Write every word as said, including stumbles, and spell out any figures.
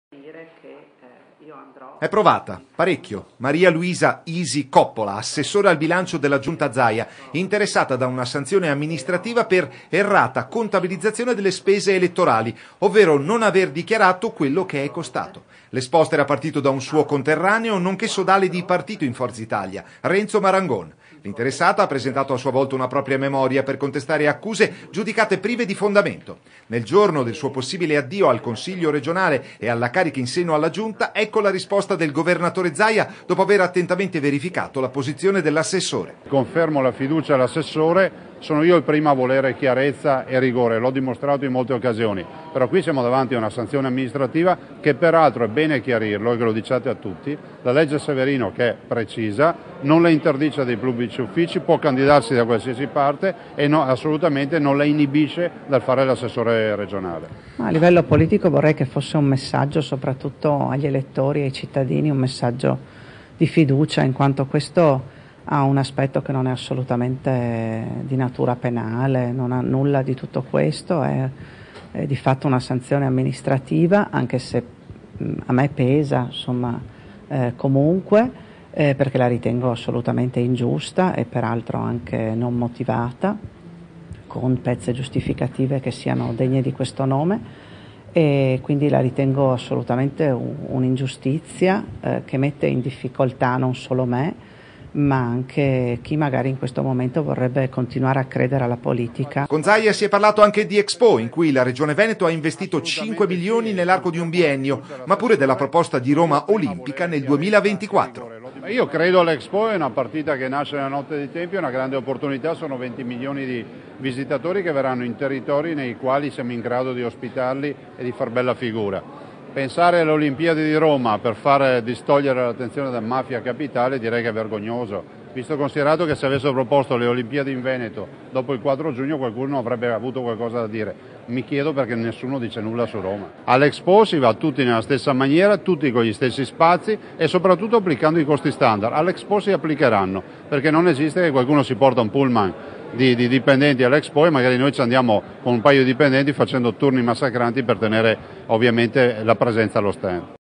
dire che eh, io andrò... È provata, parecchio. Maria Luisa Isi Coppola, assessore al bilancio della Giunta Zaia, interessata da una sanzione amministrativa per errata contabilizzazione delle spese elettorali, ovvero non aver dichiarato quello che è costato. L'esposta era partito da un suo conterraneo, nonché sodale di partito in Forza Italia, Renzo Marangon. L'interessata ha presentato a sua volta una propria memoria per contestare accuse giudicate prive di fondamento. Nel giorno del suo possibile addio al Consiglio regionale e alla carica in seno alla Giunta, ecco la risposta del governatore Zaia dopo aver attentamente verificato la posizione dell'assessore. Confermo la fiducia all'assessore, sono io il primo a volere chiarezza e rigore, l'ho dimostrato in molte occasioni, però qui siamo davanti a una sanzione amministrativa che peraltro è bene chiarirlo e che lo diciate a tutti, la legge Severino che è precisa, non la interdice dei pubblici uffici, può candidarsi da qualsiasi parte e no, assolutamente non la inibisce dal fare l'assessore regionale. A livello politico vorrei che fosse un messaggio soprattutto agli elettori e ai cittadini, un messaggio di fiducia, in quanto questo ha un aspetto che non è assolutamente di natura penale, non ha nulla di tutto questo, è, è di fatto una sanzione amministrativa, anche se mh, a me pesa, insomma, eh, comunque, eh, perché la ritengo assolutamente ingiusta e peraltro anche non motivata, con pezze giustificative che siano degne di questo nome, e quindi la ritengo assolutamente un'ingiustizia eh, che mette in difficoltà non solo me, ma anche chi magari in questo momento vorrebbe continuare a credere alla politica. Con Zaia si è parlato anche di Expo, in cui la Regione Veneto ha investito cinque milioni nell'arco di un biennio, ma pure della proposta di Roma Olimpica nel duemilaventiquattro. Io credo all'Expo, è una partita che nasce nella notte dei tempi, è una grande opportunità, sono venti milioni di visitatori che verranno in territori nei quali siamo in grado di ospitarli e di far bella figura. Pensare alle Olimpiadi di Roma per far distogliere l'attenzione da Mafia Capitale direi che è vergognoso, visto considerato che se avessero proposto le Olimpiadi in Veneto dopo il quattro giugno qualcuno avrebbe avuto qualcosa da dire. Mi chiedo perché nessuno dice nulla su Roma. All'Expo si va tutti nella stessa maniera, tutti con gli stessi spazi e soprattutto applicando i costi standard. All'Expo si applicheranno, perché non esiste che qualcuno si porta un pullman Di, di dipendenti all'Expo e magari noi ci andiamo con un paio di dipendenti facendo turni massacranti per tenere ovviamente la presenza allo stand.